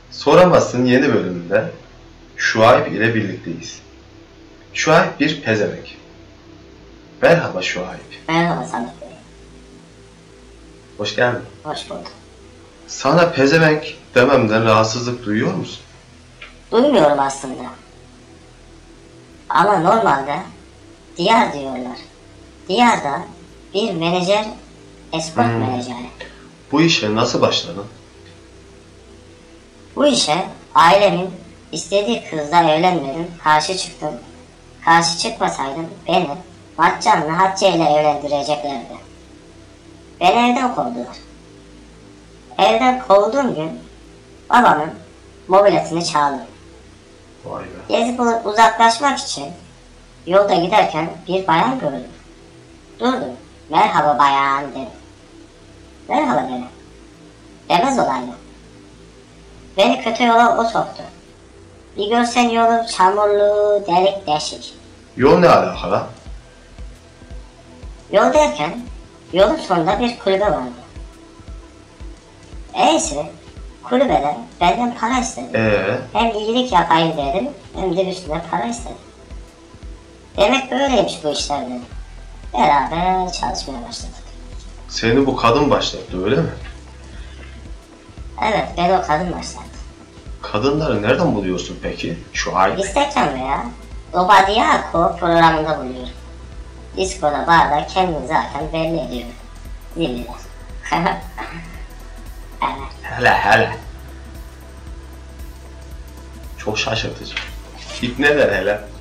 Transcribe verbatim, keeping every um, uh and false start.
Soramazsın yeni bölümünde Şuayb ile birlikteyiz. Şuayb bir pezevenk. Merhaba Şuayb. Merhaba Samet Bey. Hoş geldin. Hoş bulduk. Sana pezevenk dememden rahatsızlık duyuyor musun? Duymuyorum aslında. Ama normalde Diyar diyorlar. Diyar da bir menajer, escort Hmm. menajeri. Bu işe nasıl başladın? Bu işe ailemin istediği kızla evlenmedim, karşı çıktım. Karşı çıkmasaydım beni Matcan'la Hatice ile evlendireceklerdi. Beni evden kovdular. Evden kovduğum gün babamın mobiletini çaldım. Vay be. Gezip uzaklaşmak için yolda giderken bir bayan gördüm. Durdum. Merhaba bayan dedim. Merhaba dedim. Demez olaydı. Beni kötü yola o soktu. Bir görsen yolu çamurlu, delik deşik. Yol ne alakalı? Yol derken yolun sonunda bir kulübe vardı. Eyse kulübede benden para istedi. Ee, Hem iyilik yapayım dedim hem de üstüne para istedim. Demek böyleymiş bu işler dedim. Beraber çalışmaya başladık. seni bu kadın başlattı öyle mi? Evet, ben o kadın başlattı. Kadınları nereden buluyorsun peki? Şuayb. Instagram veya Obadiako programında buluyorum. Diskoda, barda kendini zaten belli ediyor. Dinliyor. Evet. Hele hele. Çok şaşırtıcı. İp ne der hele?